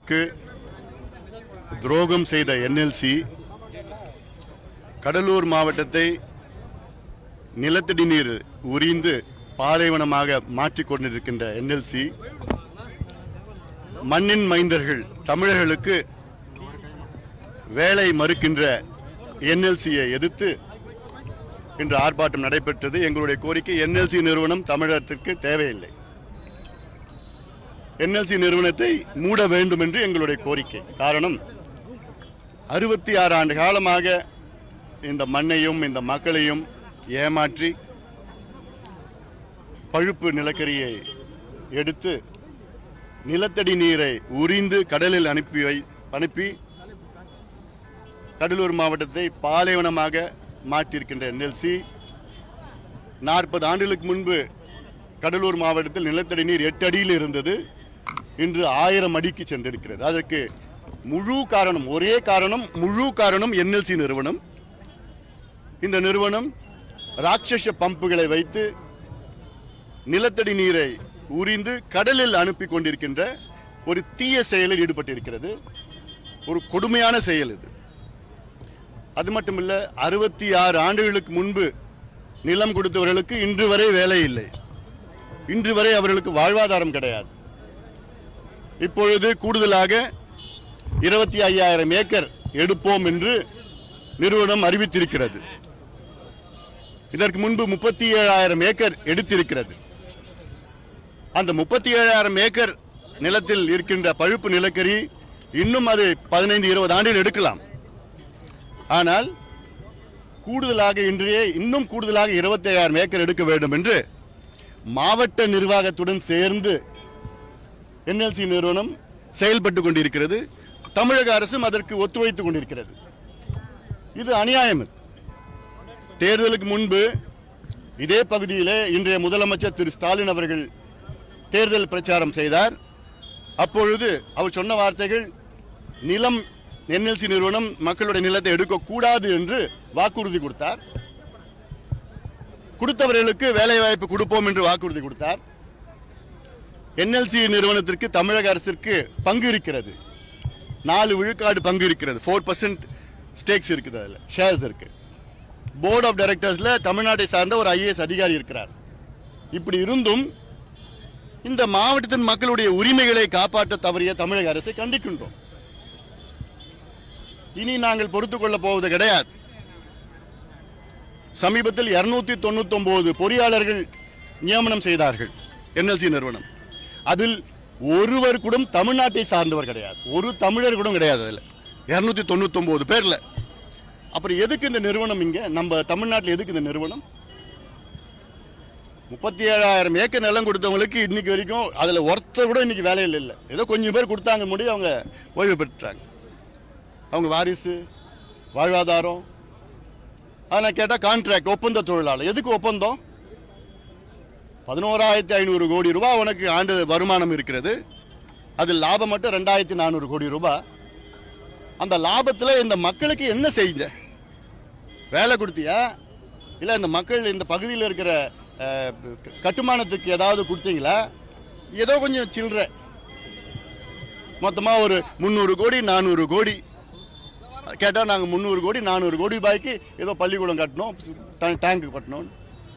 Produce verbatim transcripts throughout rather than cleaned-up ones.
மக்களுக்கு துரோகம் செய்த N L C கடலூர் மாவட்டத்தை நிலத்தடி நீர் உறிந்து பாலைவனமாக மாற்றிக் கொண்டிருக்கின்ற N L C மண்ணின் மைந்தர்கள் தமிழர்களுக்கு வேலை மறுக்கின்ற N L C-யை எதிர்த்து இன்று ஆர்ப்பாட்டம் நடைபெற்றது. எங்களுடைய கோரிக்கை N L C நிறுவனம் தமிழகத்திற்கு தேவையில்லை. N L C நிறுவனத்தை மூட வேண்டும் என்று எங்களுடைய கோரிக்கை. காரணம், அறுபத்தி ஆறு ஆண்டு காலமாக இந்த மண்ணையும் இந்த மக்களையும் ஏமாற்றி பழுப்பு நிலக்கரியை எடுத்து நிலத்தடி நீரை உறிந்து கடலில் அனுப்பி வை அனுப்பி கடலூர் மாவட்டத்தை பாலைவனமாக மாற்றியிருக்கின்ற N L C நாற்பது ஆண்டுகளுக்கு முன்பு கடலூர் மாவட்டத்தில் நிலத்தடி நீர் எட்டு அடியில் இருந்தது. இன்று ஆயிரம் அடிக்கு சென்றிருக்கிறது. அதற்கு முழு காரணம், ஒரே காரணம், முழு காரணம் N L C நிறுவனம். இந்த நிறுவனம் ராட்சச பம்புகளை வைத்து நிலத்தடி நீரை உறிந்து கடலில் அனுப்பி கொண்டிருக்கின்ற ஒரு தீய செயலில் ஈடுபட்டிருக்கிறது. ஒரு கொடுமையான செயல் இது. அது மட்டுமல்ல, அறுபத்தி ஆறு ஆண்டுகளுக்கு முன்பு நிலம் கொடுத்தவர்களுக்கு இன்று வரை வேலை இல்லை. இன்று வரை அவர்களுக்கு வாழ்வாதாரம் கிடையாது. இப்பொழுது கூடுதலாக இருபத்தி ஐயாயிரம் ஏக்கர் எடுப்போம் என்று நிறுவனம் அறிவித்திருக்கிறது. இதற்கு முன்பு முப்பத்தி ஏழாயிரம் ஏக்கர் எடுத்திருக்கிறது. அந்த முப்பத்தி ஏழாயிரம் ஏக்கர் நிலத்தில் இருக்கின்ற பழுப்பு நிலக்கரி இன்னும் அது பதினைந்து இருபது ஆண்டில் எடுக்கலாம். ஆனால் கூடுதலாக இன்றைய இன்னும் கூடுதலாக இருபத்தி ஐயாயிரம் ஏக்கர் எடுக்க வேண்டும் என்று மாவட்ட நிர்வாகத்துடன் சேர்ந்து N L C நிறுவனம் செயல்பட்டு கொண்டிருக்கிறது. தமிழக அரசும் அதற்கு ஒத்துழைத்துக் கொண்டிருக்கிறது. இது அநியாயம். தேர்தலுக்கு முன்பு இதே பகுதியிலே இன்றைய முதலமைச்சர் திரு ஸ்டாலின் அவர்கள் தேர்தல் பிரச்சாரம் செய்தார். அப்பொழுது அவர் சொன்ன வார்த்தைகள், நிலம் N L C நிறுவனம் மக்களுடைய நிலத்தை எடுக்கக்கூடாது என்று வாக்குறுதி கொடுத்தார். கொடுத்தவர்களுக்கு வேலை வாய்ப்பு கொடுப்போம் என்று வாக்குறுதி கொடுத்தார். N L C நிறுவனத்திற்கு தமிழக அரசிற்கு பங்கு இருக்கிறது. நாலு விழுக்காடு பங்கு இருக்கிறது. ஃபோர் பர்சன்ட் ஸ்டேக்ஸ் இருக்குது, அதில் ஷேர்ஸ் இருக்கு. போர்ட் ஆஃப் டைரக்டர்ஸ்ல தமிழ்நாட்டை சார்ந்த ஒரு ஐ ஏ எஸ் அதிகாரி இருக்கிறார். இப்படி இருந்தும் இந்த மாவட்டத்தின் மக்களுடைய உரிமைகளை காப்பாற்ற தவறிய தமிழக அரசை கண்டிக்கின்றோம். இனி நாங்கள் பொறுத்துக் கொள்ளப் போவது கிடையாது. சமீபத்தில் இருநூத்தி தொண்ணூத்தி ஒன்பது பொறியாளர்கள் நியமனம் செய்தார்கள் N L C நிறுவனம். அதில் ஒருவர் கூட தமிழ்நாட்டை சார்ந்தவர் கிடையாது. ஒரு தமிழர் கூட கிடையாது. அதில் இருநூத்தி தொண்ணூத்தி ஒன்பது பேர்ல. அப்புறம் எதுக்கு இந்த நிறுவனம் இங்க நம்ம தமிழ்நாட்டில்? எதுக்கு இந்த நிறுவனம்? முப்பத்தி ஏழாயிரம் ஏக்கர் நிலம் கொடுத்தவங்களுக்கு இன்னைக்கு வரைக்கும் அதுல ஒருத்தர் கூட இன்னைக்கு வேலையில் இல்லை. ஏதோ கொஞ்சம் பேர் கொடுத்தாங்க, முடியும் அவங்க ஓய்வு பெற்றாங்க. அவங்க வாரிசு, வாழ்வாதாரம். ஆனால் கேட்டால் கான்ட்ராக்ட், ஒப்பந்த தொழிலாளர். எதுக்கு ஒப்பந்தம்? பதினோராயிரத்தி ஐநூறு கோடி ரூபாய் உனக்கு ஆண்டு வருமானம் இருக்கிறது. அதில் லாபம் மட்டும் ரெண்டாயிரத்தி நானூறு கோடி ரூபாய். அந்த லாபத்தில் இந்த மக்களுக்கு என்ன செஞ்ச? வேலை கொடுத்தியா? இல்லை இந்த மக்கள் இந்த பகுதியில் இருக்கிற கட்டுமானத்துக்கு ஏதாவது கொடுத்தீங்களா? ஏதோ கொஞ்சம் சில்லற, மொத்தமாக ஒரு முந்நூறு கோடி நானூறு கோடி கேட்டால் நாங்கள் முந்நூறு கோடி நானூறு கோடி ரூபாய்க்கு ஏதோ பள்ளிக்கூடம் கட்டணும், டேங்கு கட்டணும்.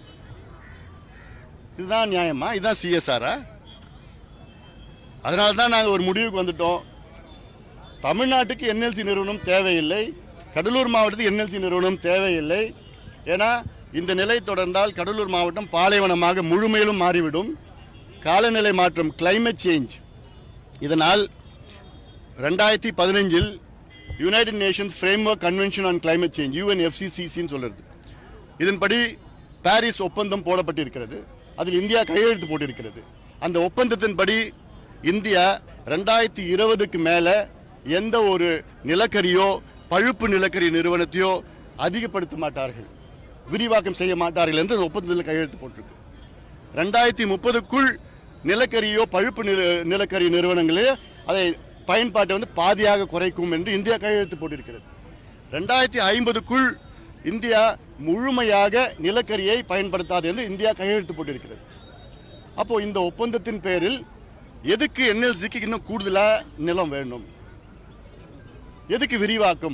இதுதான் நியாயமா? இதுதான் சி எஸ் ஆரா? அதனால தான் நாங்கள் ஒரு முடிவுக்கு வந்துட்டோம். தமிழ்நாட்டுக்கு N L C நிறுவனம் தேவையில்லை, கடலூர் மாவட்டத்துக்கு N L C நிறுவனம் தேவையில்லை. ஏன்னா இந்த நிலை தொடர்ந்தால் கடலூர் மாவட்டம் பாலைவனமாக முழுமையிலும் மாறிவிடும். காலநிலை மாற்றம், கிளைமேட் சேஞ்ச். இதனால் ரெண்டாயிரத்தி பதினஞ்சில் united nations framework convention on climate change, U N F C C C சொல்றது. இதன்படி பாரிஸ் ஒப்பந்தம் போடப்பட்டிருக்கிறது. அதில் இந்தியா கையெழுத்து போட்டிருக்கிறது. அந்த ஒப்பந்தத்தின்படி இந்தியா ரெண்டாயிரத்தி இருபதுக்கு மேலே எந்த ஒரு நிலக்கரியோ பழுப்பு நிலக்கரி நிறுவனத்தையோ அதிகப்படுத்த மாட்டார்கள், விரிவாக்கம் செய்ய மாட்டார்கள் என்று ஒப்பந்தத்தில் கையெழுத்து போட்டிருக்கு. ரெண்டாயிரத்தி முப்பதுக்குள் நிலக்கரியோ பழுப்பு நிலக்கரி நிறுவனங்களே அதை பயன்பாட்டை வந்து பாதியாக குறைக்கும் என்று இந்தியா கையெழுத்து போட்டிருக்கிறது. ரெண்டாயிரத்தி ஐம்பதுக்குள் இந்தியா முழுமையாக நிலக்கரியை பயன்படுத்தாது என்று இந்தியா கையெழுத்து போட்டிருக்கிறது. அப்போ இந்த ஒப்பந்தத்தின் பேரில் எதுக்கு என்எல்சிக்கு இன்னும் கூடுதலா நிலம் வேணும்? எதுக்கு விரிவாக்கம்?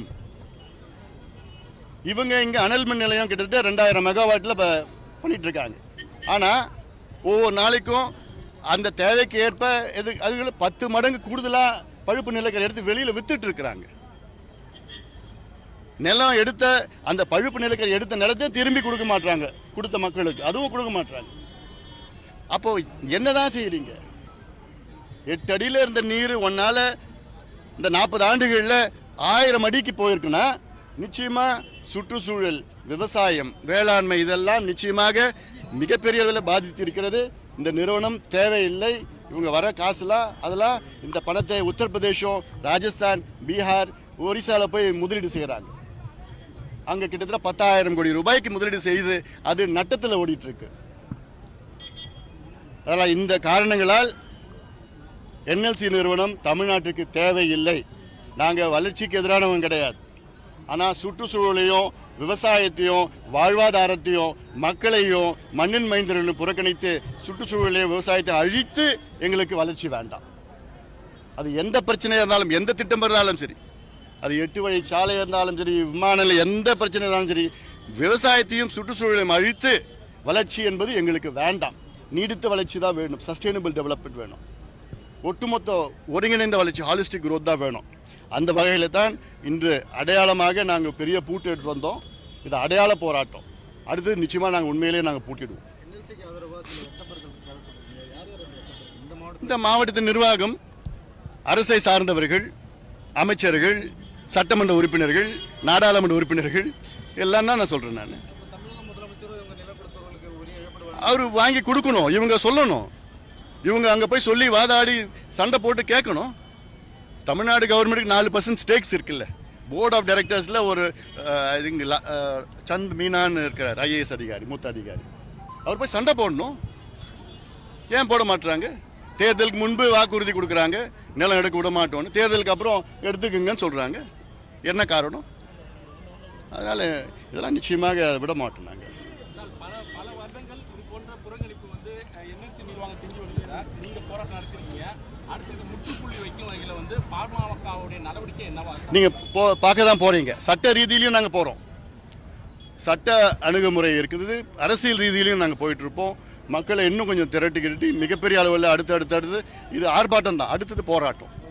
இவங்க இங்க அனல் மின் நிலையம் கிட்டத்தட்ட ரெண்டாயிரம் மெகாவாட்ல பண்ணிட்டு இருக்காங்க. ஆனா ஒவ்வொரு நாளைக்கும் அந்த தேவைக்கு ஏற்ப எது அதுகளை பத்து மடங்கு கூடுதலா பழுப்பு நிலக்கரி எடுத்து வெளியில வித்துட்டு இருக்கிறாங்க. நிலம் எடுத்த அந்த பழுப்பு நிலக்கரி எடுத்த நிலத்தையும் திரும்பி கொடுக்க மாட்டாங்க கொடுத்த மக்களுக்கு, அதுவும் கொடுக்க மாட்டாங்க. அப்போ என்னதான் செய்யறீங்க? எட்டு அடியில இருந்த நீர் ஒன்னால இந்த நாற்பது ஆண்டுகள்ல ஆயிரம் அடிக்கு போயிருக்குன்னா நிச்சயமா சுற்றுச்சூழல், விவசாயம், வேளாண்மை இதெல்லாம் நிச்சயமாக மிகப்பெரிய அளவில் பாதித்து இருக்கிறது. இந்த நிறுவனம் தேவையில்லை. இவங்க வர காசுலாம் அதெல்லாம் இந்த பணத்தை உத்தரப்பிரதேசம், ராஜஸ்தான், பீகார், ஒரிசால போய் முதலீடு செய்கிறாங்க. அங்கே கிட்டத்தட்ட பத்தாயிரம் கோடி ரூபாய்க்கு முதலீடு செய்து அது நட்டத்தில் ஓடிட்டு இருக்கு. அதனால் இந்த காரணங்களால் என்எல்சி நிறுவனம் தமிழ்நாட்டுக்கு தேவையில்லை. நாங்கள் வளர்ச்சிக்கு எதிரானவங்க கிடையாது. ஆனால் சுற்றுச்சூழலையும் விவசாயத்தையும் வாழ்வாதாரத்தையும் மக்களையும் மண்ணின் மைந்தர்களையும் புறக்கணித்து சுற்றுச்சூழலையும் விவசாயத்தை அழித்து எங்களுக்கு வளர்ச்சி வேண்டாம். அது எந்த பிரச்சனையாக இருந்தாலும், எந்த திட்டம் இருந்தாலும் சரி, அது எட்டு வழி சாலை இருந்தாலும் சரி, விமான எந்த பிரச்சனை இருந்தாலும் சரி, விவசாயத்தையும் சுற்றுச்சூழலையும் அழித்து வளர்ச்சி என்பது எங்களுக்கு வேண்டாம். நீடித்த வளர்ச்சி தான் வேணும். சஸ்டைனபிள் டெவலப்மெண்ட் வேணும். ஒட்டுமொத்த ஒருங்கிணைந்த வளர்ச்சி, ஹாலிஸ்டிக் குரோத் தான் வேணும். அந்த வகையில் தான் இன்று அடையாளமாக நாங்கள் பெரிய பூட்டு எடுத்து வந்தோம். இது அடையாள போராட்டம். அடுத்து நிச்சயமாக நாங்கள் உண்மையிலேயே நாங்கள் பூட்டிடுவோம். இந்த மாவட்டத்தின் நிர்வாகம், அரசை சார்ந்தவர்கள், அமைச்சர்கள், சட்டமன்ற உறுப்பினர்கள், நாடாளுமன்ற உறுப்பினர்கள் எல்லாம் தான் நான் சொல்கிறேன். நான் அவர் வாங்கி கொடுக்கணும், இவங்க சொல்லணும், இவங்க அங்கே போய் சொல்லி வாதாடி சண்டை போட்டு கேட்கணும். தமிழ்நாடு கவர்மெண்ட்டுக்கு நாலு பர்சன்ட் ஸ்டேக்ஸ் இருக்குல்ல. போர்ட் ஆஃப் டைரக்டர்ஸில் ஒரு இங்கே சந்த் மீனான்னு இருக்கிறார், ஐஏஎஸ் அதிகாரி, மூத்த அதிகாரி. அவர் போய் சண்டை போடணும். ஏன் போட மாட்டுறாங்க? தேர்தலுக்கு முன்பு வாக்குறுதி கொடுக்குறாங்க, நிலம் எடுக்க விட மாட்டோன்னு. தேர்தலுக்கு அப்புறம் எடுத்துக்குங்கன்னு சொல்கிறாங்க. என்ன காரணம்? அதனால் இதெல்லாம் நிச்சயமாக விட மாட்டோம். நாங்கள் நீங்க பார்க்க தான் போறீங்க. சட்ட ரீதியிலையும் நாங்கள் போறோம். சட்ட அணுகுமுறை இருக்குது, அரசியல் ரீதியிலையும் நாங்கள் போயிட்டு இருப்போம். மக்களை இன்னும் கொஞ்சம் திரட்டி கிரட்டி மிகப்பெரிய அளவில் அடுத்து அடுத்து அடுத்து இது ஆர்ப்பாட்டம் தான், அடுத்தது போராட்டம்.